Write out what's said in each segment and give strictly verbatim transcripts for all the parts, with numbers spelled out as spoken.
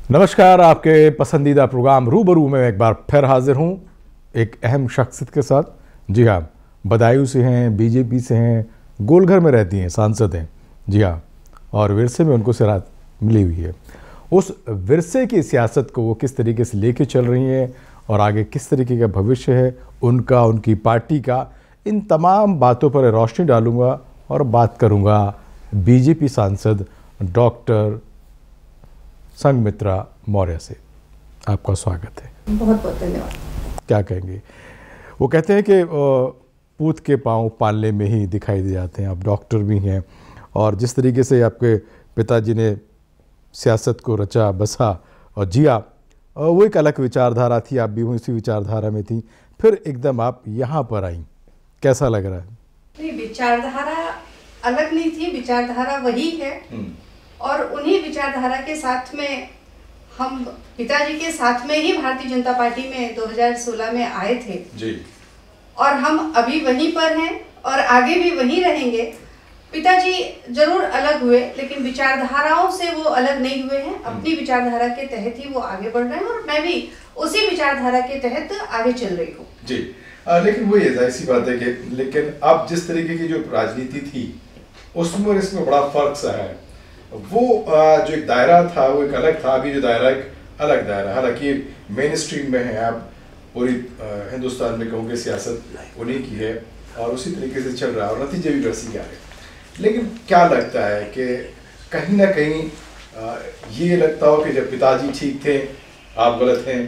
नमस्कार, आपके पसंदीदा प्रोग्राम रूबरू में एक बार फिर हाजिर हूँ एक अहम शख्सियत के साथ। जी हाँ, बदायूं से हैं, बीजेपी से हैं, गोलघर में रहती हैं, सांसद हैं। जी हाँ, और विरसे में उनको सिरात मिली हुई है। उस विरसे की सियासत को वो किस तरीके से लेके चल रही हैं और आगे किस तरीके का भविष्य है उनका, उनकी पार्टी का, इन तमाम बातों पर रोशनी डालूंगा और बात करूंगा बीजेपी सांसद डॉक्टर संघमित्रा मौर्य से। आपका स्वागत है। बहुत बहुत धन्यवाद। क्या कहेंगे? वो कहते हैं कि पूत के पांव पालने में ही दिखाई दे जाते हैं। आप डॉक्टर भी हैं और जिस तरीके से आपके पिताजी ने सियासत को रचा बसा और जिया, वो एक अलग विचारधारा थी, आप भी उसी विचारधारा में थी, फिर एकदम आप यहाँ पर आई। कैसा लग रहा है? नहीं, विचारधारा अलग नहीं थी, विचारधारा वही है और उन्हीं विचारधारा के साथ में हम पिताजी के साथ में ही भारतीय जनता पार्टी में दो हज़ार सोलह में आए थे जी। और हम अभी वहीं पर हैं और आगे भी वहीं रहेंगे। पिताजी जरूर अलग हुए लेकिन विचारधाराओं से वो अलग नहीं हुए हैं। अपनी विचारधारा के तहत ही वो आगे बढ़ रहे हैं और मैं भी उसी विचारधारा के तहत आगे चल रही हूँ जी। आ, लेकिन वो ये सी बात है कि लेकिन अब जिस तरीके की जो राजनीति थी उसमें और इसमें बड़ा फर्क सा है। वो जो एक दायरा था वो एक अलग था, अभी जो दायरा एक अलग दायरा। हालांकि मेन स्ट्रीम में है, आप पूरी हिंदुस्तान में कहोगे सियासत उन्हीं की है और उसी तरीके से चल रहा है और नतीजे भी वैसे ही आ रहे। लेकिन क्या लगता है कि कहीं ना कहीं आ, ये लगता हो कि जब पिताजी ठीक थे आप गलत हैं?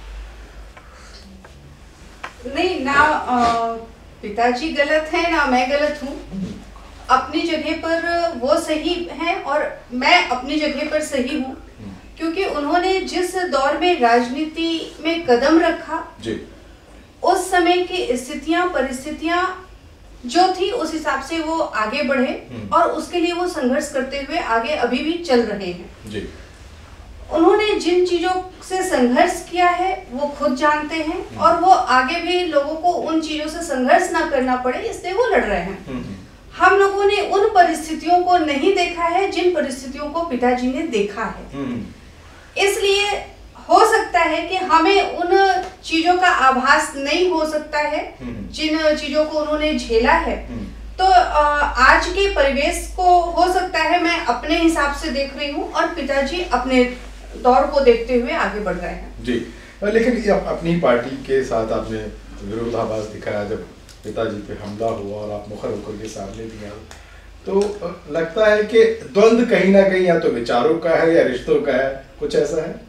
नहीं ना, आ, पिताजी गलत हैं ना मैं गलत हूँ। अपनी जगह पर वो सही हैं और मैं अपनी जगह पर सही हूँ, क्योंकि उन्होंने जिस दौर में राजनीति में कदम रखा जी। उस समय की स्थितियां परिस्थितियां जो थी उस हिसाब से वो आगे बढ़े और उसके लिए वो संघर्ष करते हुए आगे अभी भी चल रहे हैं जी। उन्होंने जिन चीजों से संघर्ष किया है वो खुद जानते हैं और वो आगे भी लोगों को उन चीजों से संघर्ष ना करना पड़े इसलिए वो लड़ रहे हैं। हम लोगों ने उन परिस्थितियों को नहीं देखा है जिन परिस्थितियों को पिताजी ने देखा है, इसलिए हो सकता है कि हमें उन चीजों का आभास नहीं हो सकता है जिन चीजों को उन्होंने झेला है। तो आज के परिवेश को हो सकता है मैं अपने हिसाब से देख रही हूँ और पिताजी अपने दौर को देखते हुए आगे बढ़ रहे हैं जी। लेकिन अपनी पार्टी के साथ आपने विरोधाभास दिखाया जब पिताजी पे हमला हुआ और आप मुखर होकर के सामने भी आए, तो लगता है कि द्वंद्व कहीं ना कहीं या तो विचारों का है या रिश्तों का है, कुछ ऐसा है?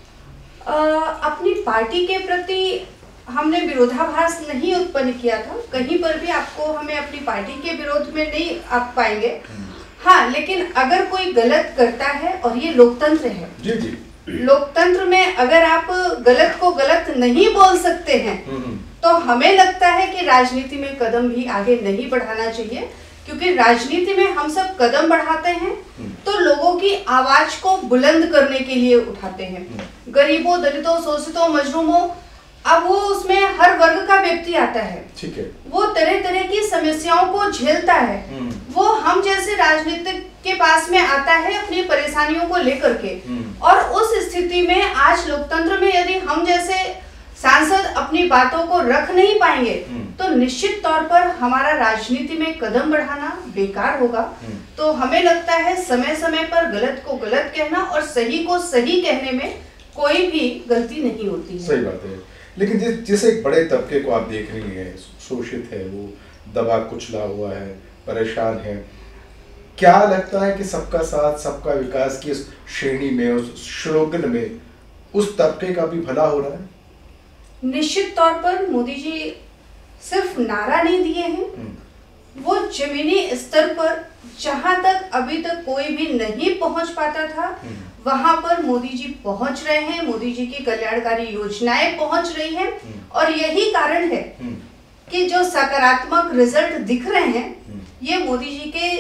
आ, अपनी पार्टी के प्रति हमने विरोधाभास नहीं उत्पन्न किया था। कहीं पर भी आपको हमें अपनी पार्टी के विरोध में नहीं आप पाएंगे। हाँ, लेकिन अगर कोई गलत करता है और ये लोकतंत्र है जी जी, लोकतंत्र में अगर आप गलत को गलत नहीं बोल सकते हैं तो हमें लगता है कि राजनीति में कदम भी आगे नहीं बढ़ाना चाहिए, क्योंकि राजनीति में हम सब कदम बढ़ाते हैं तो लोगों की आवाज को बुलंद करने के लिए उठाते हैं। गरीबों, दलितों, शोषितों, मजलूमों, अब वो उसमें हर वर्ग का व्यक्ति आता है, ठीक है, वो तरह तरह की समस्याओं को झेलता है। वो हम जैसे राजनीतिक के पास में आता है अपनी परेशानियों को लेकर के, और उस स्थिति में आज लोकतंत्र में यदि हम जैसे सांसद अपनी बातों को रख नहीं पाएंगे तो निश्चित तौर पर हमारा राजनीति में कदम बढ़ाना बेकार होगा। तो हमें लगता है समय समय पर गलत को गलत कहना और सही को सही कहने में कोई भी गलती नहीं होती है। सही बात है। लेकिन जिस जिस एक बड़े तबके को आप देख रही हैं, शोषित है, वो दबा कुचला हुआ है, परेशान है, क्या लगता है कि सबका साथ सबका विकास की उस श्रेणी में, उस स्लोगन में उस तबके का भी भला हो रहा है? निश्चित तौर पर मोदी जी सिर्फ नारा नहीं दिए हैं, वो जमीनी स्तर पर जहां तक अभी तक कोई भी नहीं पहुंच पाता था वहां पर मोदी जी पहुंच रहे हैं। मोदी जी की कल्याणकारी योजनाएं पहुंच रही हैं और यही कारण है कि जो सकारात्मक रिजल्ट दिख रहे हैं ये मोदी जी के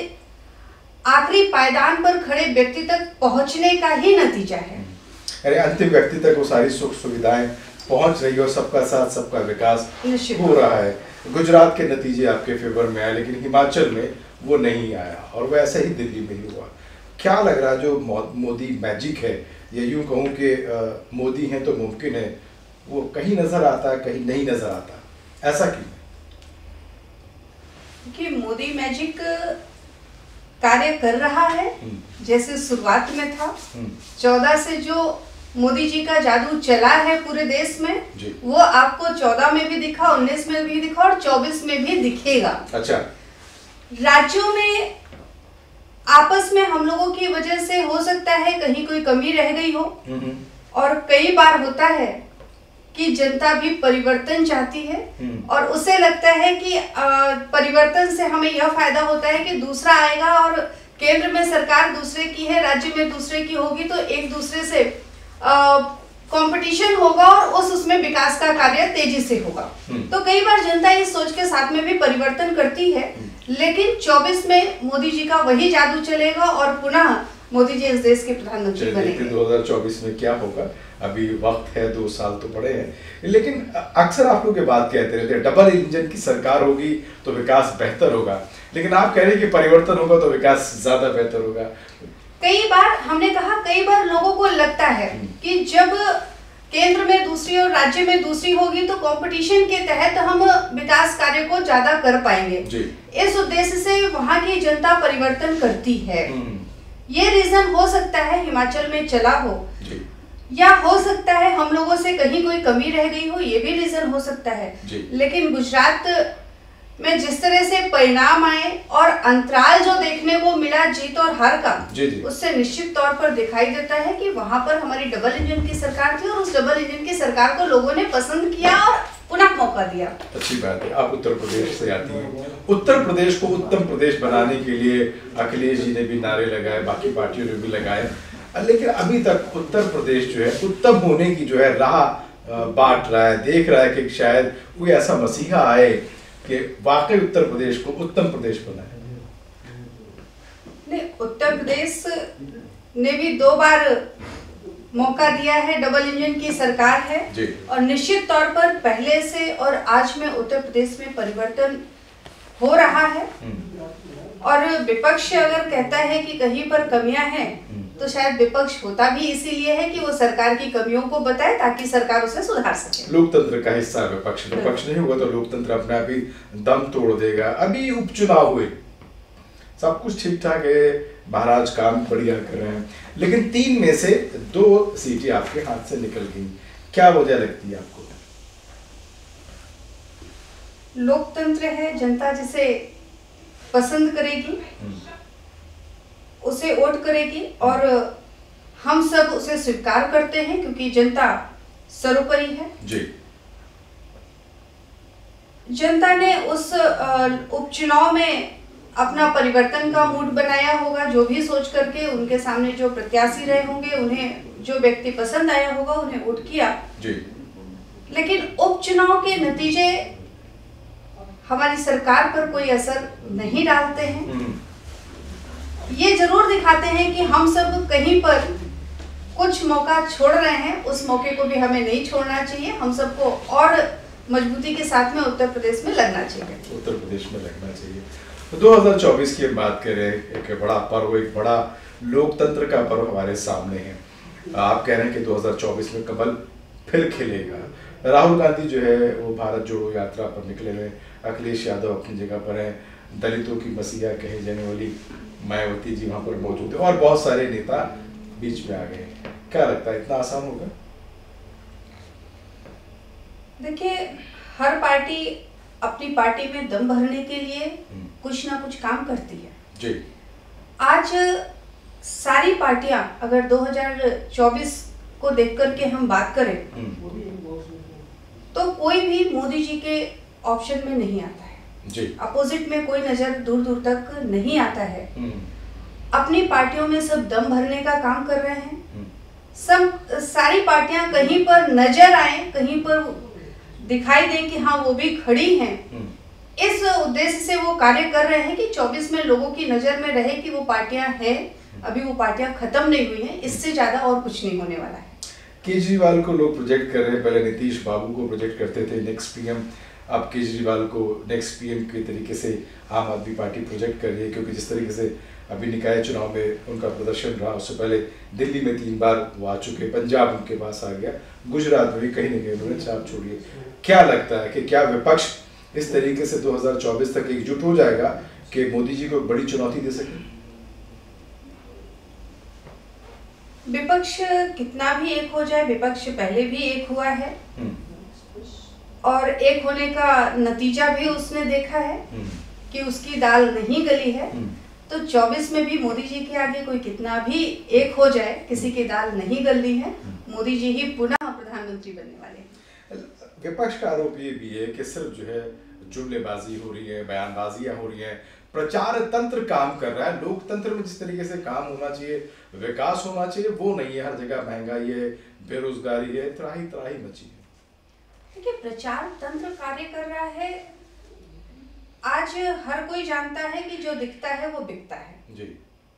आखिरी पायदान पर खड़े व्यक्ति तक पहुंचने का ही नतीजा है। अरे अंतिम व्यक्ति तक वो सारी सुख सुविधाएं पहुंच रही है और सबका साथ सबका विकास हो रहा है। गुजरात के नतीजे आपके फेवर में आए लेकिन हिमाचल में वो नहीं आया और वैसे ही दिल्ली में ही हुआ। क्या लग रहा है जो मोदी मैजिक है या यूं कहूँ कि मोदी हैं तो मुमकिन है, वो कहीं नजर आता है कहीं नहीं नजर आता, ऐसा क्यों? कि मोदी मैजिक कार्य कर रहा है जैसे शुरुआत में था। चौदह से जो मोदी जी का जादू चला है पूरे देश में, वो आपको चौदह में भी दिखा, उन्नीस में भी दिखा और चौबीस में भी दिखेगा। अच्छा, राज्यों में आपस में हम लोगों की वजह से हो सकता है कहीं कोई कमी रह गई हो, और कई बार होता है कि जनता भी परिवर्तन चाहती है और उसे लगता है कि परिवर्तन से हमें यह फायदा होता है कि दूसरा आएगा और केंद्र में सरकार दूसरे की है, राज्य में दूसरे की होगी, तो एक दूसरे से कंपटीशन होगा और उस उसमें विकास का कार्य तेजी से होगा। तो कई बार जनता इस सोच के साथ में भी परिवर्तन करती है, लेकिन चौबीस में मोदी जी का वही जादू चलेगा और पुनः मोदी जी इस देश के प्रधानमंत्री बनेंगे। दो हज़ार चौबीस में क्या होगा, अभी वक्त है, दो साल तो पड़े हैं, लेकिन अक्सर आप लोग ये बात कहते रहते हैं डबल इंजन की सरकार होगी तो विकास बेहतर होगा, लेकिन आप कह रहे हैं कि परिवर्तन होगा तो विकास ज्यादा बेहतर होगा। कई बार हमने कहा, कई बार लोगों को लगता है कि जब केंद्र में दूसरी और राज्य में दूसरी होगी तो कंपटीशन के तहत हम विकास कार्य को ज्यादा कर पाएंगे। इस उद्देश्य से वहां की जनता परिवर्तन करती है। ये रीजन हो सकता है हिमाचल में चला हो, या हो सकता है हम लोगों से कहीं कोई कमी रह गई हो, ये भी रीजन हो सकता है। लेकिन गुजरात में जिस तरह से परिणाम आए और अंतराल जो देखने को मिला जीत और हार का, उससे निश्चित तौर पर दिखाई देता है कि वहां पर हमारी डबल इंजन की सरकार थी और उस डबल इंजन की सरकार को लोगों ने पसंद किया और पुनः मौका दिया। अच्छी बात है, आप उत्तर प्रदेश से आती हैं। उत्तर प्रदेश को उत्तम प्रदेश बनाने के लिए अखिलेश जी ने भी नारे लगाए, बाकी पार्टियों ने भी लगाए, लेकिन अभी तक उत्तर प्रदेश जो है उत्तम होने की जो है राह बांट रहा है, देख रहा है कि शायद कोई ऐसा मसीहा आए कि वाकई उत्तर प्रदेश को उत्तम प्रदेश बनाए। नहीं, उत्तर प्रदेश ने भी दो बार मौका दिया है, डबल इंजन की सरकार है और निश्चित तौर पर पहले से और आज में उत्तर प्रदेश में परिवर्तन हो रहा है। और विपक्ष अगर कहता है कि कहीं पर कमियां हैं, तो शायद विपक्ष होता भी इसीलिए है कि वो सरकार की कमियों को बताए ताकि सरकार उसे सुधार सके। लोकतंत्र का हिस्सा विपक्ष, विपक्ष नहीं होगा तो लोकतंत्र अपने आप ही दम तोड़ देगा। अभी उपचुनाव हुए, सब कुछ ठीक ठाक है, महाराज काम बढ़िया कर रहे हैं, लेकिन तीन में से दो सीटें आपके हाथ से निकल गई, क्या वजह लगती है आपको? लोकतंत्र है, जनता जिसे पसंद करेगी उसे वोट करेगी और हम सब उसे स्वीकार करते हैं क्योंकि जनता सर्वोपरि है। जी। जनता ने उस उपचुनाव में अपना परिवर्तन का मूड बनाया होगा, जो भी सोच करके उनके सामने जो प्रत्याशी रहे होंगे, उन्हें जो व्यक्ति पसंद आया होगा उन्हें वोट किया। जी। लेकिन उपचुनाव के नतीजे हमारी सरकार पर कोई असर नहीं डालते हैं। ये जरूर दिखाते हैं कि हम सब कहीं पर कुछ मौका छोड़ रहे हैं, उस मौके को भी हमें नहीं छोड़ना चाहिए। हम सबको और मजबूती के साथ में उत्तर प्रदेश में लगना चाहिए। उत्तर प्रदेश में लगना चाहिए। तो दो हज़ार चौबीस की बात करें, एक बड़ा पर्व, एक बड़ा लोकतंत्र का पर्व हमारे सामने है। आप कह रहे हैं कि दो हज़ार चौबीस में कमल फिर खिलेगा। राहुल गांधी जो है वो भारत जोड़ो यात्रा पर निकले हुए, अखिलेश यादव अपनी जगह पर हैं, दलितों की मसीहा कहे जाने वाली मायावती जी वहां पर मौजूद है और बहुत सारे नेता बीच में आ गए। क्या लगता है, इतना आसान होगा? देखिए, हर पार्टी अपनी पार्टी में दम भरने के लिए कुछ ना कुछ काम करती है। जी। आज सारी पार्टियां अगर दो हज़ार चौबीस को देख करके हम बात करें तो कोई भी मोदी जी के ऑप्शन में नहीं आता है। जी। अपोजिट में कोई नजर दूर दूर तक नहीं आता है। अपनी पार्टियों में सब दम भरने का काम कर रहे हैं। सब सारी पार्टियां कहीं पर नजर आए, कहीं पर दिखाई दे कि हाँ वो भी खड़ी हैं, इस उद्देश्य से वो कार्य कर रहे हैं कि चौबीस में लोगों की नजर में रहे कि वो पार्टियां हैं, अभी वो पार्टियां खत्म नहीं हुई हैं। इससे ज्यादा और कुछ नहीं होने वाला है। केजरीवाल को लोग प्रोजेक्ट कर रहे हैं, पहले नीतीश बाबू को प्रोजेक्ट करते थे नेक्स्ट पीएम, अब केजरीवाल को नेक्स्ट पीएम के तरीके से आम आदमी पार्टी प्रोजेक्ट कर रही है, क्योंकि जिस तरीके से अभी निकाय चुनाव में उनका प्रदर्शन रहा, उससे पहले दिल्ली में तीन बार वो आ चुके, पंजाब उनके पास आ गया, गुजरात में भी कहीं ना कहीं उन्होंने छाप छोड़ी है। क्या लगता है कि क्या विपक्ष इस तरीके से दो हज़ार चौबीस तक एकजुट हो जाएगा कि मोदी जी को बड़ी चुनौती दे सके? विपक्ष कितना भी एक हो जाए, विपक्ष पहले भी एक हुआ है और एक होने का नतीजा भी उसने देखा है कि उसकी दाल नहीं गली है। तो चौबीस में भी मोदी जी के आगे कोई कितना भी एक हो जाए, किसी की दाल नहीं गलनी है। मोदी जी ही पुनः प्रधानमंत्री बनने वाले हैं। विपक्ष का आरोप ये भी है कि सिर्फ जो है जुमलेबाजी हो रही है, बयानबाजियां हो रही हैं, प्रचार तंत्र काम कर रहा है। लोकतंत्र में जिस तरीके से काम होना चाहिए, विकास होना चाहिए, वो नहीं है। हर जगह महंगाई है, बेरोजगारी है, त्राही त्राही मची है। देखिए, प्रचार तंत्र कार्य कर रहा है। आज हर कोई जानता है कि जो दिखता है वो बिकता है जी।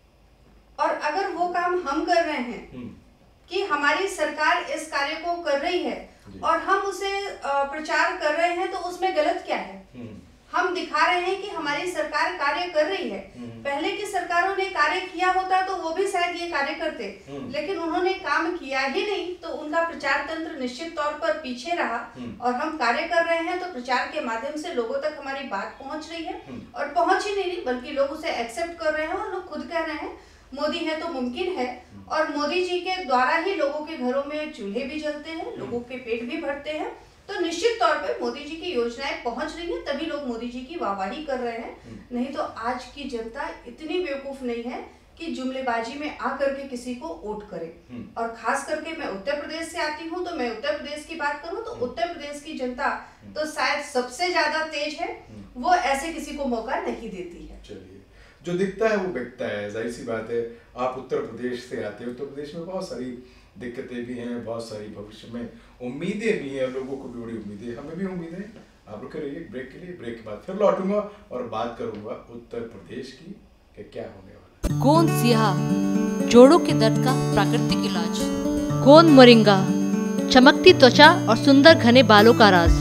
और अगर वो काम हम कर रहे हैं कि हमारी सरकार इस कार्य को कर रही है और हम उसे प्रचार कर रहे हैं, तो उसमें गलत क्या है? हम दिखा रहे हैं कि हमारी सरकार कार्य कर रही है। पहले की सरकारों ने कार्य किया होता तो वो भी शायद ये कार्य करते, लेकिन उन्होंने काम किया ही नहीं, तो उनका प्रचार तंत्र निश्चित तौर पर पीछे रहा। और हम कार्य कर रहे हैं तो प्रचार के माध्यम से लोगों तक हमारी बात पहुंच रही है, और पहुंच ही नहीं रही बल्कि लोग उसे एक्सेप्ट कर रहे हैं और लोग खुद कह रहे हैं मोदी है तो मुमकिन है। और मोदी जी के द्वारा ही लोगों के घरों में चूल्हे भी जलते हैं, लोगों के पेट भी भरते हैं। तो निश्चित तौर पे मोदी जी की योजनाएं पहुंच रही हैं, तभी लोग मोदी जी की वाहवाही कर रहे हैं। नहीं तो आज की जनता इतनी बेवकूफ नहीं है कि जुमलेबाजी में आकर के किसी को वोट करे। और खास करके मैं उत्तर प्रदेश से आती हूं, तो मैं उत्तर प्रदेश की बात करूं तो उत्तर प्रदेश की जनता तो शायद सबसे ज्यादा तेज है, वो ऐसे किसी को मौका नहीं देती है। चलिए, जो दिखता है वो बिकता है, जाहिर सी बात है। आप उत्तर प्रदेश से आते हो, उत्तर प्रदेश में बहुत सारी दिक्कतें भी हैं, बहुत सारी भविष्य में उम्मीदें भी हैं, लोगों को भी बड़ी उम्मीदें, हमें भी उम्मीदें हैं। आप रुके रहिए ब्रेक के लिए, ब्रेक के बाद फिर लौटूंगा और बात करूंगा उत्तर प्रदेश की कि क्या होने वाला है। गोंद सिहा, जोड़ों के दर्द का प्राकृतिक इलाज। गोंद मोरिंगा, चमकती त्वचा और सुंदर घने बालों का राज।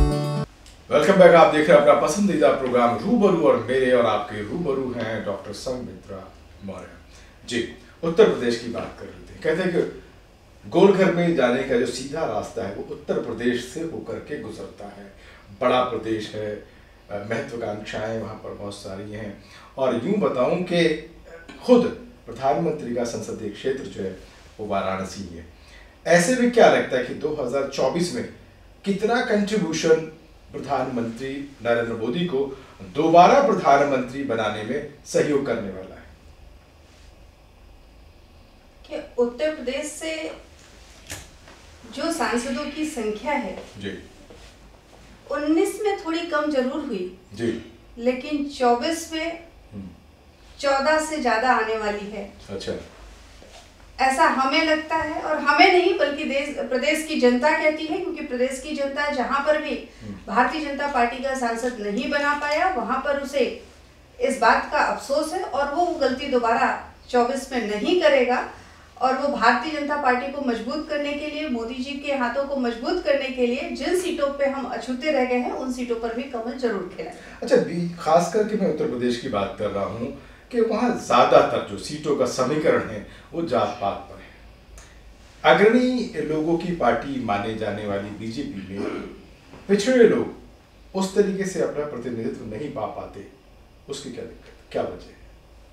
Welcome back. आप देख रहे हैं अपना पसंदीदा प्रोग्राम रूबरू, और मेरे और आपके रूबरू हैं डॉक्टर संघमित्रा मौर्य जी। उत्तर प्रदेश की बात कर रहे थे, कहते हैं कि गोलघर में जाने का जो सीधा रास्ता है वो उत्तर प्रदेश से होकर के गुजरता है। बड़ा प्रदेश है, महत्वाकांक्षाएं वहाँ पर बहुत सारी हैं, और यूं बताऊं कि खुद प्रधानमंत्री का संसदीय क्षेत्र जो है वो वाराणसी है। ऐसे में क्या लगता है कि दो हज़ार चौबीस में कितना कंट्रीब्यूशन प्रधानमंत्री नरेंद्र मोदी को दोबारा प्रधानमंत्री बनाने में सहयोग करने वाला है? कि उत्तर प्रदेश से जो सांसदों की संख्या है जी, उन्नीस में थोड़ी कम जरूर हुई जी, लेकिन चौबीस में चौदह से ज्यादा आने वाली है। अच्छा, ऐसा हमें लगता है, और हमें नहीं बल्कि देश प्रदेश की जनता कहती है, क्योंकि प्रदेश की जनता जहां पर भी भारतीय जनता पार्टी का सांसद नहीं बना पाया, वहां पर उसे इस बात का अफसोस है और वो गलती दोबारा चौबीस में नहीं करेगा। और वो भारतीय जनता पार्टी को मजबूत करने के लिए, मोदी जी के हाथों को मजबूत करने के लिए जिन सीटों पे हम अछूते रह गए हैं उन सीटों पर भी कमल जरूर खिलाए। अच्छा, खास करके मैं उत्तर प्रदेश की बात कर रहा हूँ कि वहाँ ज्यादातर जो सीटों का समीकरण है वो जात पात पर है। अग्रणी लोगों की पार्टी माने जाने वाली बीजेपी में पिछड़े लोग उस तरीके से अपना प्रतिनिधित्व नहीं पा पाते, उसकी क्या दिक्कत, क्या वजह है?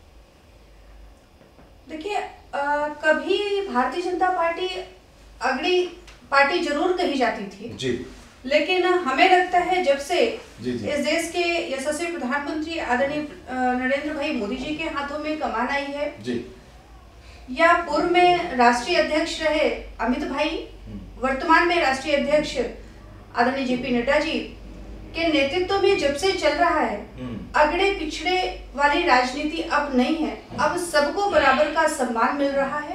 देखिए, कभी भारतीय जनता पार्टी अग्रणी पार्टी जरूर कही जाती थी जी, लेकिन हमें लगता है जब से जी, जी। इस देश के यशस्वी प्रधानमंत्री आदरणीय नरेंद्र भाई मोदी जी के हाथों में कमान आई है जी, या पूर्व में राष्ट्रीय अध्यक्ष रहे अमित भाई, वर्तमान में राष्ट्रीय अध्यक्ष आदरणीय जेपी नड्डा जी के नेतृत्व में जब से चल रहा है, अगड़े पिछड़े वाली राजनीति अब नहीं है। अब सबको बराबर का सम्मान मिल रहा है,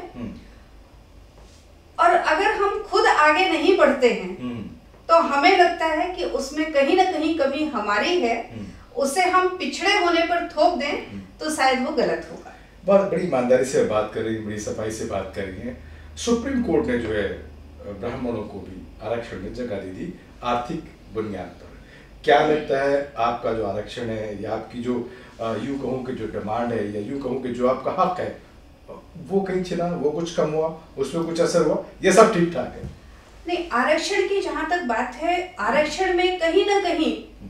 और अगर हम खुद आगे नहीं बढ़ते हैं तो हमें लगता है कि उसमें कहीं ना कहीं कमी हमारी है। उसे हम पिछड़े होने पर थोप दें तो शायद वो गलत होगा। बहुत बड़ी ईमानदारी से बात कर रही है, बड़ी सफाई से बात कर रही है। सुप्रीम कोर्ट ने जो है ब्राह्मणों को भी आरक्षण में जगह दी थी आर्थिक बुनियाद पर। क्या लगता है आपका जो आरक्षण है या आपकी जो यूं कहूँ कि जो डिमांड है या यूं कहूँ कि जो आपका हक है वो कहीं छिना, वो कुछ कम हुआ, उसमें कुछ असर हुआ, ये सब ठीक ठाक है? नहीं, आरक्षण की जहां तक बात है, आरक्षण में कहीं ना कहीं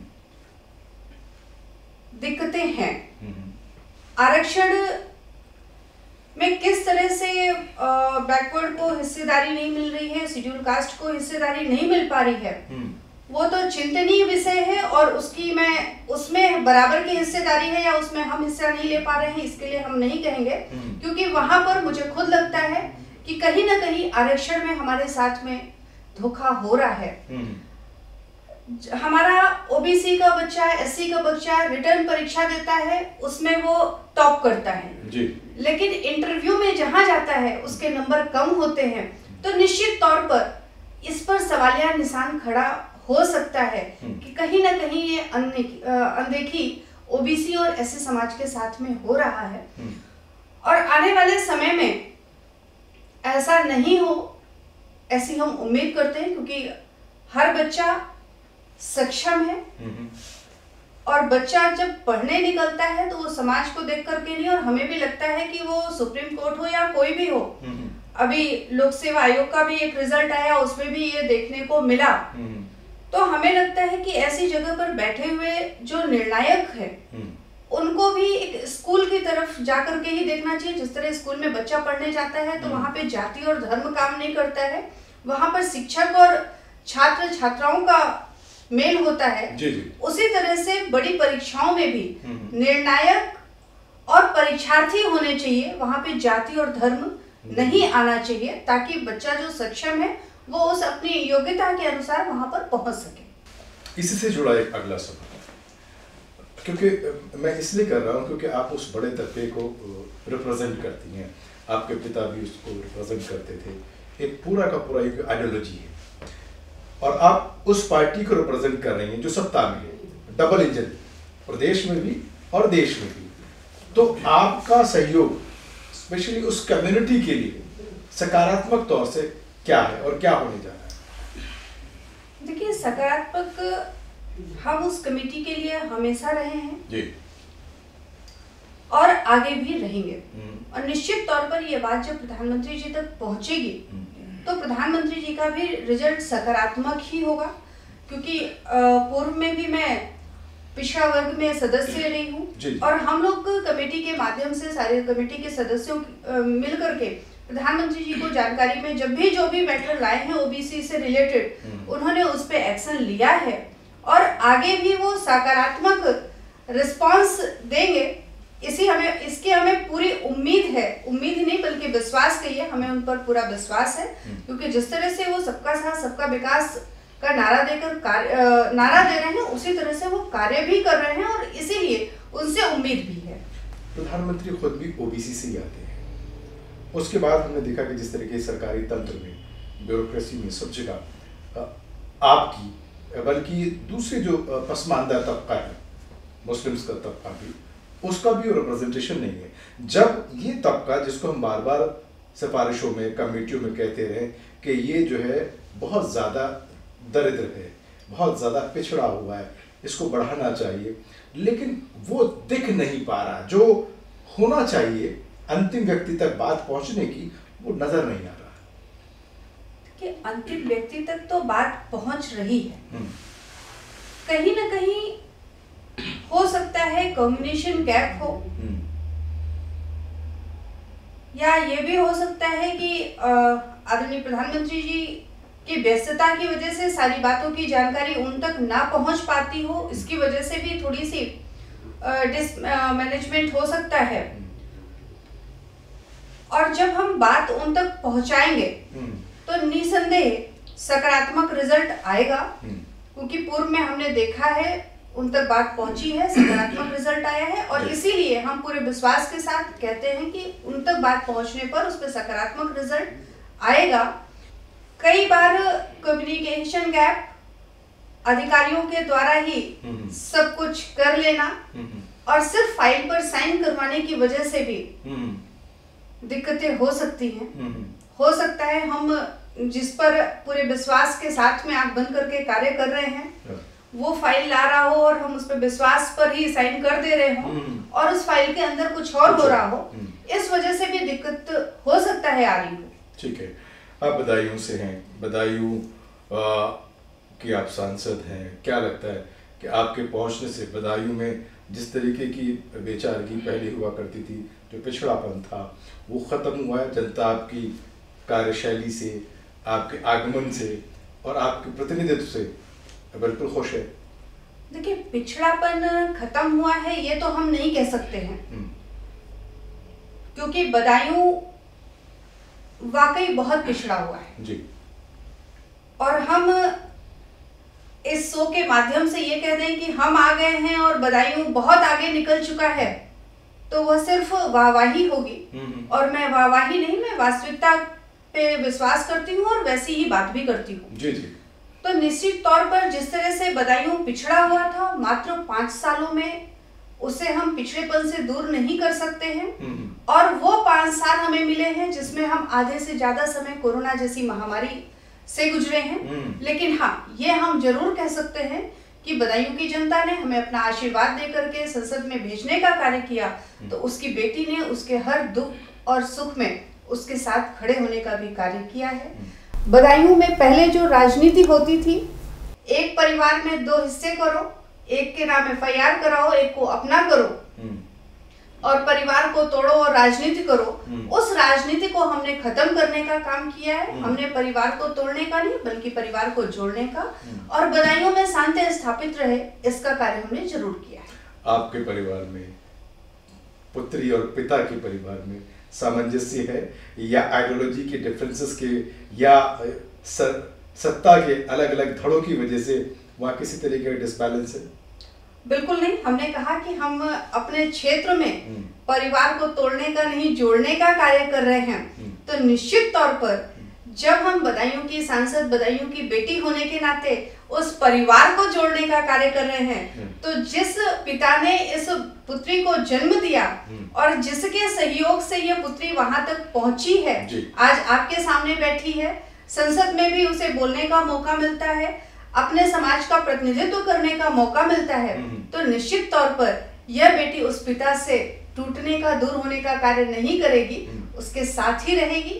दिक्कतें हैं। आरक्षण में किस तरह से बैकवर्ड को हिस्सेदारी नहीं मिल रही है, शेड्यूल कास्ट को हिस्सेदारी नहीं मिल पा रही है, वो तो चिंतनीय विषय है और उसकी मैं उसमें बराबर की हिस्सेदारी है या उसमें हम हिस्सा नहीं ले पा रहे हैं, इसके लिए हम नहीं कहेंगे, क्योंकि वहां पर मुझे खुद लगता है कि कहीं ना कहीं आरक्षण में हमारे साथ में धोखा हो रहा है। हमारा ओबीसी का बच्चा, एससी का बच्चा रिटर्न परीक्षा देता है, उसमें वो टॉप करता है जी। लेकिन इंटरव्यू में जहां जाता है उसके नंबर कम होते हैं, तो निश्चित तौर पर इस पर सवालिया निशान खड़ा हो सकता है कि कहीं ना कहीं ये अनदेखी ओबीसी और एससी समाज के साथ में हो रहा है और आने वाले समय में ऐसा नहीं हो ऐसी हम उम्मीद करते हैं, क्योंकि हर बच्चा सक्षम है और बच्चा जब पढ़ने निकलता है तो वो समाज को देख करके नहीं, और हमें भी लगता है कि वो सुप्रीम कोर्ट हो या कोई भी हो, अभी लोक सेवा आयोग का भी एक रिजल्ट आया, उसमें भी ये देखने को मिला, तो हमें लगता है कि ऐसी जगह पर बैठे हुए जो निर्णायक है उनको भी एक स्कूल की तरफ जाकर के ही देखना चाहिए। जिस तरह स्कूल में बच्चा पढ़ने जाता है तो वहां पे जाति और धर्म काम नहीं करता है, वहां पर शिक्षक और छात्र छात्राओं का मेल होता है जी जी। उसी तरह से बड़ी परीक्षाओं में भी निर्णायक और परीक्षार्थी होने चाहिए, वहां पे जाति और धर्म नहीं आना चाहिए, ताकि बच्चा जो सक्षम है वो उस अपनी योग्यता के अनुसार वहां पर पहुंच सके। इसी से जुड़ा एक अगला सवाल, क्योंकि मैं इसलिए कर रहा हूं क्योंकि आप उस बड़े तबके को रिप्रेजेंट करती हैं, आपके पिता भी उसको रिप्रेजेंट करते थे, एक पूरा का पूरा एक आइडियोलॉजी है और आप उस पार्टी को रिप्रेजेंट कर रही हैं जो सत्ता में है, डबल इंजन, प्रदेश में भी और देश में भी। तो आपका सहयोग स्पेशली उस कम्युनिटी के लिए सकारात्मक तौर से क्या है और क्या होने जा रहा है? देखिए, सकारात्मक हम उस कमेटी के लिए हमेशा रहे हैं जी। और आगे भी रहेंगे, और निश्चित तौर पर यह बात जब प्रधानमंत्री जी तक पहुंचेगी तो प्रधानमंत्री जी का भी रिजल्ट सकारात्मक ही होगा, क्योंकि पूर्व में भी मैं पिछड़ा वर्ग में सदस्य रही हूँ और हम लोग कमेटी के माध्यम से सारे कमेटी के सदस्यों मिल करके प्रधानमंत्री जी को जानकारी में जब भी जो भी मैटर लाए हैं ओबीसी से रिलेटेड, उन्होंने उस पे एक्शन लिया है और आगे भी वो सकारात्मक रिस्पांस देंगे। इसी हमें इसकी हमें पूरी उम्मीद है, उम्मीद ही नहीं बल्कि विश्वास कहिए, हमें उन पर पूरा विश्वास है, क्योंकि जिस तरह से वो सबका साथ सबका विकास का नारा देकर कार्य नारा दे रहे हैं, उसी तरह से वो कार्य भी कर रहे हैं और इसीलिए उनसे उम्मीद भी है। प्रधानमंत्री खुद भी ओबीसी से ही आते हैं, उसके बाद हमने देखा कि जिस तरीके सरकारी तंत्र में, ब्यूरोक्रेसी में, सब जगह आपकी बल्कि दूसरे जो पसमानदा तबका है, मुस्लिम्स का तबका भी, उसका भी रिप्रेजेंटेशन नहीं है। जब ये तबका जिसको हम बार बार सिफारिशों में, कमेटियों में कहते रहे कि ये जो है बहुत ज़्यादा दरिद्र है, बहुत ज़्यादा पिछड़ा हुआ है, इसको बढ़ाना चाहिए, लेकिन वो दिख नहीं पा रहा, जो होना चाहिए अंतिम व्यक्ति तक बात पहुंचने की, वो नजर नहीं आ रहा कि अंतिम व्यक्ति तक तो बात पहुंच रही है, कहीं ना कहीं हो सकता है कम्युनिकेशन गैप हो, या ये भी हो सकता है कि आदरणीय प्रधानमंत्री जी की व्यस्तता की वजह से सारी बातों की जानकारी उन तक ना पहुंच पाती हो, इसकी वजह से भी थोड़ी सी डिस मैनेजमेंट हो सकता है। और जब हम बात उन तक पहुंचाएंगे तो निसंदेह सकारात्मक रिजल्ट आएगा, क्योंकि पूर्व में हमने देखा है उन तक बात पहुंची है, सकारात्मक रिजल्ट आया है, और इसीलिए हम पूरे विश्वास के साथ कहते हैं कि उन तक बात पहुंचने पर उस पर सकारात्मक रिजल्ट आएगा। कई बार कम्युनिकेशन गैप, अधिकारियों के द्वारा ही सब कुछ कर लेना और सिर्फ फाइल पर साइन करवाने की वजह से भी दिक्कतें हो सकती हैं। हो सकता है हम जिस पर पूरे विश्वास के साथ में आंख बंद करके कार्य कर रहे हैं, वो फाइल ला रहा हो और हम उस पर विश्वास पर ही साइन कर दे रहे हो और उस फाइल के अंदर कुछ और हो रहा हो, इस वजह से भी दिक्कत हो सकता है आ रही हो। ठीक है, आप बदायूं से हैं, बदायूं कि आप सांसद हैं, क्या लगता है कि आपके पहुंचने से बदायूं में जिस तरीके की बेचारगी पहले हुआ करती थी, जो पिछड़ापन था, वो ख़त्म हुआ है? जनता आपकी कार्यशैली से, आपके आगमन से और आपके प्रतिनिधित्व से बिल्कुल खुश है? देखिए, पिछड़ापन खत्म हुआ है ये तो हम नहीं कह सकते हैं, क्योंकि बदायूं वाकई बहुत पिछड़ा हुआ है जी। और हम इस शो के माध्यम से ये कह दें कि हम आ गए हैं और बदायूं बहुत आगे निकल चुका है, तो वह सिर्फ वाहवाही होगी। और मैं वाहवाही नहीं, मैं वास्तविकता पे विश्वास करती हूँ और वैसी ही बात भी करती हूँ। जी जी। तो निश्चित तौर पर जिस तरह से बदायूं पिछड़ा हुआ था, मात्र पांच सालों में उसे हम पिछड़ेपन से दूर नहीं कर सकते हैं। और वो पांच साल हमें मिले हैं जिसमें हम आधे से ज्यादा समय कोरोना जैसी महामारी से गुजरे हैं। लेकिन हाँ, ये हम जरूर कह सकते हैं कि बदायूं की जनता ने हमें अपना आशीर्वाद दे करके संसद में भेजने का कार्य किया, तो उसकी बेटी ने उसके हर दुख और सुख में उसके साथ खड़े होने का भी कार्य किया है। बदायूं में पहले जो राजनीति होती थी, एक परिवार में दो हिस्से करो, एक के नाम एफ आई आर कराओ, एक को अपना करो और परिवार को तोड़ो और राजनीति करो, उस राजनीति को हमने खत्म करने का काम किया है। हमने परिवार को तोड़ने का नहीं, बल्कि परिवार को जोड़ने का और बदायूं में शांति स्थापित रहे, इसका कार्य हमने जरूर किया है। आपके परिवार में, पुत्री और पिता के परिवार में सामंजस्य है या आइडियोलॉजी के डिफरेंसेस के या सत्ता के अलग अलग धड़ों की वजह से वहाँ किसी तरीके का डिसबैलेंस है? बिल्कुल नहीं। हमने कहा कि हम अपने क्षेत्र में परिवार को तोड़ने का नहीं, जोड़ने का कार्य कर रहे हैं। तो निश्चित तौर पर जब हम बदायूं की सांसद, बदायूं की बेटी होने के नाते उस परिवार को जोड़ने का कार्य कर रहे हैं, तो जिस पिता ने इस पुत्री को जन्म दिया और जिसके सहयोग से ये पुत्री वहां तक पहुंची है, आज आपके सामने बैठी है, संसद में भी उसे बोलने का मौका मिलता है, अपने समाज का प्रतिनिधित्व करने का मौका मिलता है, तो निश्चित तौर पर यह बेटी उस पिता से टूटने का, दूर होने का कार्य नहीं करेगी, उसके साथ ही रहेगी।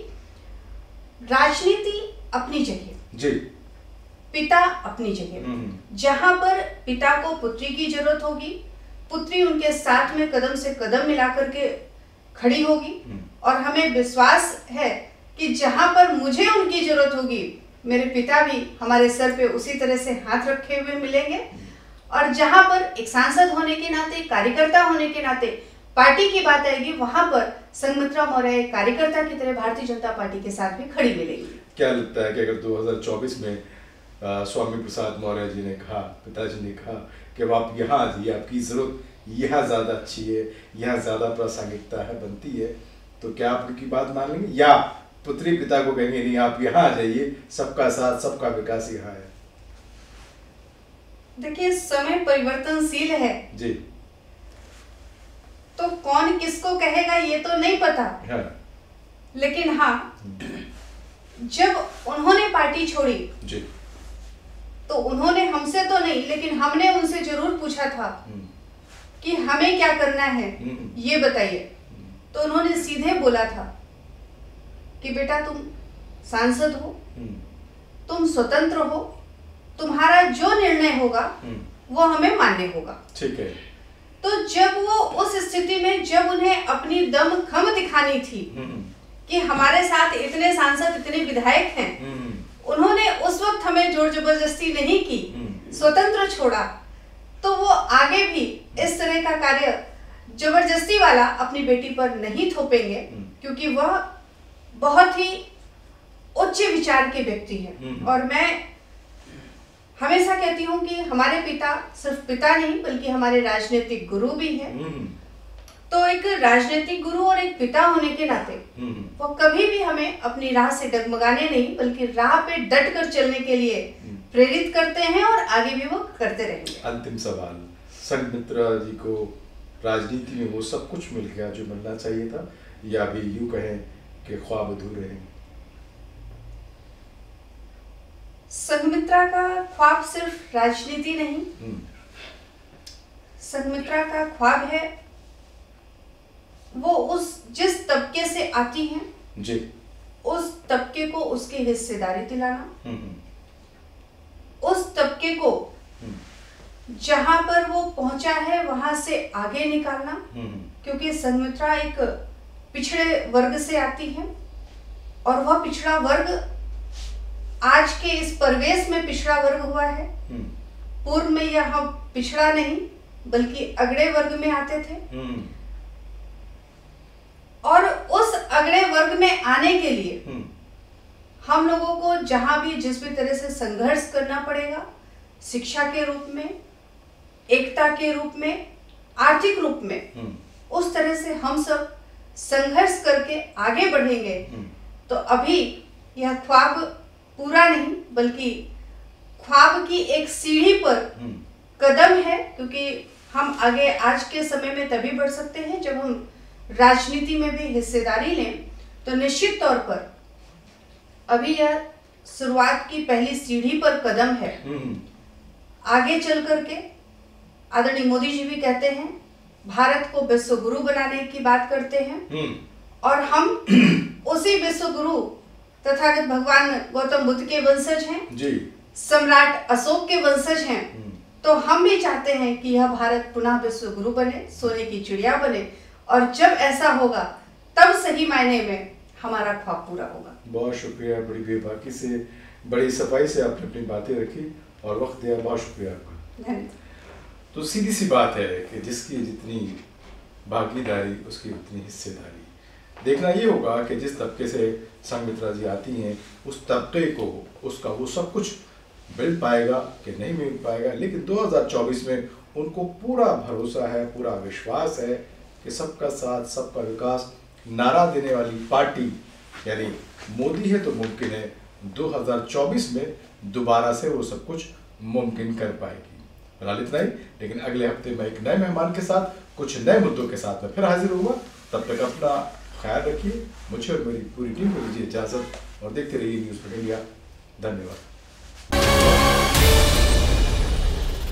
राजनीति अपनी जगह जी, पिता अपनी जगह। जहां पर पिता को पुत्री की जरूरत होगी, पुत्री उनके साथ में कदम से कदम मिलाकर के खड़ी होगी। और हमें विश्वास है कि जहां पर मुझे उनकी जरूरत होगी, मेरे पिता भी हमारे सर पे उसी तरह से हाथ रखे हुए मिलेंगे। और जहां पर एक सांसद होने के नाते, कार्यकर्ता होने के नाते पार्टी की बात आएगी, वहां पर संघमित्रा मौर्य एक कार्यकर्ता की तरह भारतीय जनता पार्टी के साथ भी खड़ी मिलेगी। क्या लगता है कि अगर दो हज़ार चौबीस में आ, स्वामी प्रसाद मौर्य जी ने कहा, पिताजी ने कहा कि अब आप यहाँ आ जाइए, आपकी जरूरत यहाँ ज्यादा अच्छी है, यहाँ ज्यादा प्रासंगिकता है बनती है, तो क्या आप उनकी बात मान लेंगे या पुत्री पिता को कहेंगे नहीं आप यहाँ आ जाइए, सबका साथ सबका विकास यहाँ है? देखिए, समय परिवर्तनशील है जी, तो कौन किसको कहेगा ये तो नहीं पता। हाँ। लेकिन हाँ, जब उन्होंने पार्टी छोड़ी जी, तो उन्होंने हमसे तो नहीं, लेकिन हमने उनसे जरूर पूछा था कि हमें क्या करना है ये बताइए। तो उन्होंने सीधे बोला था कि बेटा तुम सांसद हो, तुम स्वतंत्र हो, तुम्हारा जो निर्णय होगा वो हमें मान्य होगा। ठीक है। तो जब वो उस स्थिति में, जब उन्हें अपनी दम खम दिखानी थी कि हमारे साथ इतने सांसद, इतने विधायक हैं, उन्होंने उस वक्त हमें जोर जबरदस्ती नहीं की, स्वतंत्र छोड़ा, तो वो आगे भी इस तरह का कार्य जबरदस्ती वाला अपनी बेटी पर नहीं थोपेंगे, क्योंकि वह बहुत ही उच्च विचार के व्यक्ति हैं। और मैं हमेशा कहती हूँ कि हमारे पिता सिर्फ पिता नहीं, बल्कि हमारे राजनीतिक गुरु भी हैं। तो एक राजनीतिक गुरु और एक पिता होने के नाते वो कभी भी हमें अपनी राह से डगमगाने नहीं, बल्कि राह पे डट कर चलने के लिए प्रेरित करते हैं और आगे भी वो करते रहेंगे। अंतिम सवाल, संघमित्रा जी को राजनीति में वो सब कुछ मिल गया जो मिलना चाहिए था, या भी यूं कहें कि ख्वाब अधूरे हैं? संघमित्रा का ख्वाब सिर्फ राजनीति नहीं, संघमित्रा का ख्वाब है वो उस जिस तबके से आती हैं जी, उस तबके को उसकी हिस्सेदारी दिलाना, उस तबके को जहां पर वो पहुंचा है वहां से आगे निकालना, क्योंकि संघमित्रा एक पिछड़े वर्ग से आती है और वह पिछड़ा वर्ग आज के इस परिवेश में पिछड़ा वर्ग हुआ है। पूर्व में यह हम पिछड़ा नहीं बल्कि अगड़े वर्ग में आते थे और उस अगड़े वर्ग में आने के लिए हम लोगों को जहां भी जिस भी तरह से संघर्ष करना पड़ेगा, शिक्षा के रूप में, एकता के रूप में, आर्थिक रूप में, उस तरह से हम सब संघर्ष करके आगे बढ़ेंगे तो अभी यह ख्वाब पूरा नहीं बल्कि ख्वाब की एक सीढ़ी पर कदम है, क्योंकि हम आगे आज के समय में तभी बढ़ सकते हैं जब हम राजनीति में भी हिस्सेदारी लें। तो निश्चित तौर पर अभी यह शुरुआत की पहली सीढ़ी पर कदम है। आगे चल करके आदरणीय मोदी जी भी कहते हैं भारत को विश्व गुरु बनाने की बात करते हैं और हम उसी विश्व गुरु तथागत भगवान गौतम बुद्ध के वंशज हैं जी, सम्राट अशोक के वंशज हैं। तो हम भी चाहते हैं कि यह भारत पुनः विश्व गुरु बने, सोने की चिड़िया बने और जब ऐसा होगा तब सही मायने में हमारा ख्वाब पूरा होगा। बहुत शुक्रिया, बड़ी बेबाकी से, बड़ी सफाई से आपने अपनी बातें रखी और वक्त दिया, बहुत शुक्रिया आपका। तो सीधी सी बात है कि जिसकी जितनी भागीदारी उसकी उतनी हिस्सेदारी। देखना ये होगा कि जिस तबके से संघमित्रा जी आती हैं उस तबके को उसका वो सब कुछ मिल पाएगा कि नहीं मिल पाएगा, लेकिन दो हज़ार चौबीस में उनको पूरा भरोसा है, पूरा विश्वास है कि सबका साथ सबका विकास नारा देने वाली पार्टी यानी मोदी है तो मुमकिन है दो हज़ार चौबीस में दोबारा से वो सब कुछ मुमकिन कर पाएगी। फिलहाल इतना ही, लेकिन अगले हफ्ते मैं एक नए मेहमान के साथ कुछ नए मुद्दों के साथ मैं फिर हाजिर होऊंगा। तब तक अपना ख्याल रखिए, मुझे और मेरी पूरी टीम को दीजिए इजाजत और देखते रहिए न्यूज़ प्रिंट इंडिया। धन्यवाद।